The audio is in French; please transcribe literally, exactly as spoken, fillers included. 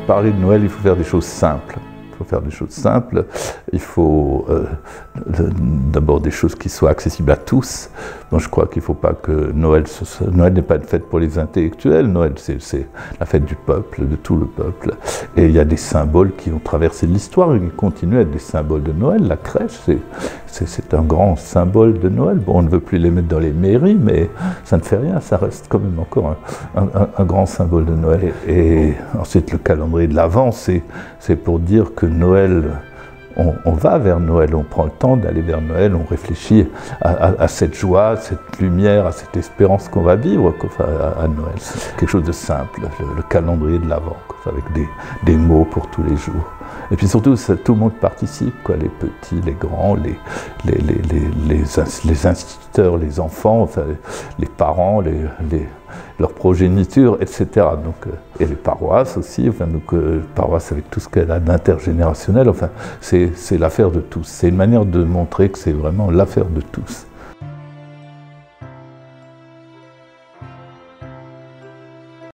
parler de Noël, il faut faire des choses simples. Il faut faire des choses simples, il faut euh, d'abord des choses qui soient accessibles à tous. Donc je crois qu'il ne faut pas que Noël, Noël n'est pas une fête pour les intellectuels, Noël c'est la fête du peuple, de tout le peuple. Et il y a des symboles qui ont traversé l'histoire et qui continuent à être des symboles de Noël. La crèche, c'est un grand symbole de Noël. Bon, on ne veut plus les mettre dans les mairies, mais ça ne fait rien, ça reste quand même encore un, un, un grand symbole de Noël. Et, et ensuite le calendrier de l'Avent, c'est pour dire que Noël, on, on va vers Noël, on prend le temps d'aller vers Noël, on réfléchit à, à, à cette joie, à cette lumière, à cette espérance qu'on va vivre quoi, à, à Noël. C'est quelque chose de simple, le, le calendrier de l'Avent, avec des, des mots pour tous les jours. Et puis surtout, ça, tout le monde participe, quoi, les petits, les grands, les, les, les, les, les, les instituteurs, les enfants, enfin, les parents, les, les, leur progéniture, et cetera. Donc, euh, et les paroisses aussi, enfin, donc, euh, paroisse avec tout ce qu'elle a d'intergénérationnel, enfin, c'est l'affaire de tous. C'est une manière de montrer que c'est vraiment l'affaire de tous.